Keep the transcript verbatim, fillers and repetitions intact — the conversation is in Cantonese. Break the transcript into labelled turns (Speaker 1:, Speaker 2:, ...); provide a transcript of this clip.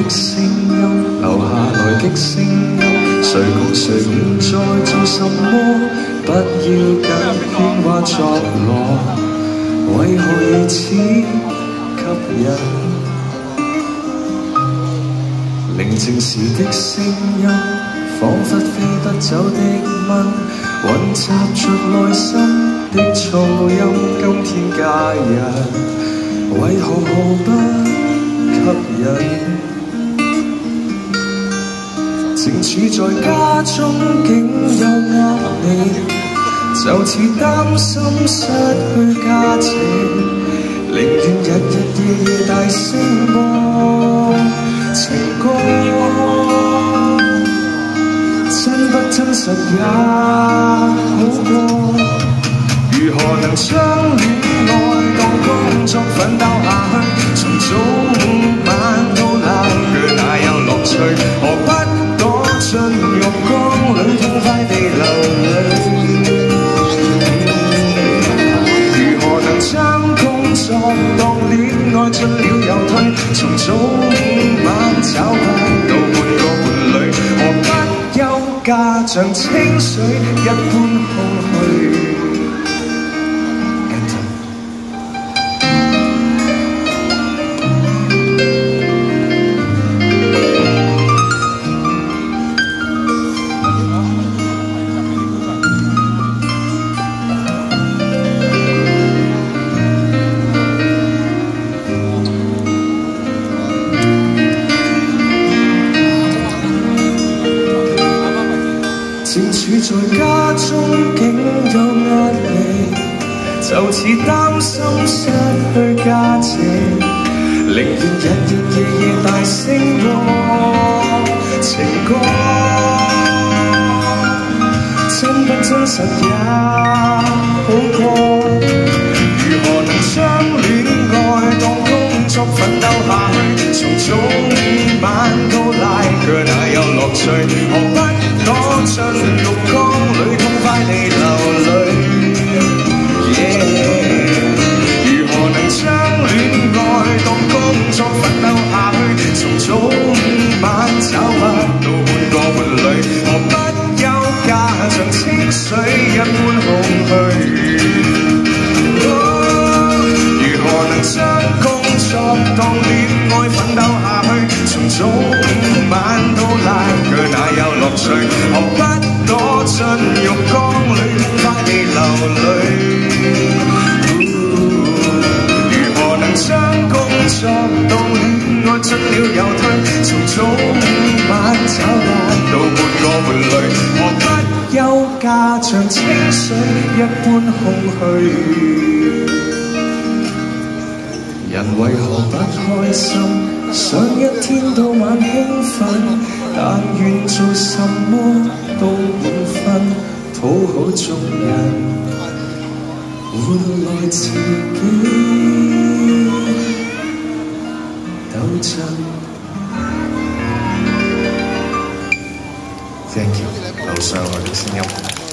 Speaker 1: 的聲音，留下來的聲音，誰共誰現在做什麼？不要緊喧嘩作樂，為何如此吸引？寧靜時的聲音，彷彿飛不走的蚊，混雜着內心的噪音。今天假日，為何毫不吸引？靜處在家中竟有壓力，就似擔心失去價值，寧願日日夜夜大聲播情歌，真不真實也好過。如何能將戀愛當工作奮鬥下去？從早晚到冷卻哪有樂趣？何不躲進浴缸裏痛快地流淚？如何能將工作當戀愛進了又退？從早晚找不到半個伴侶，何不休假像清水一般空虛？靜處在家中竟有壓力，就似擔心失去價值，寧願日日夜夜大聲播情歌，真不真實也好過。如何能將戀愛當工作奮鬥下去？從早晚到拉鋸哪有樂趣？何不躲進浴缸裏痛快地流淚？ Yeah. 如何能將戀愛當工作奮鬥下去？從早晚找不到半個伴侶，何不休假像清水一般空虛？ 如何能將工作當戀愛奮鬥下去？從早晚到拉鋸哪有樂趣？何不躲進浴缸裏痛快地流淚？如何能將工作當戀愛進了又退？從早晚找不到半個伴侶，何不休假像清水一般空虛？ 人為何不開心？想一天到晚興奮，但願做什麼都滿分，討好眾人，換來自己鬥爭。Thank you，留上我的聲音。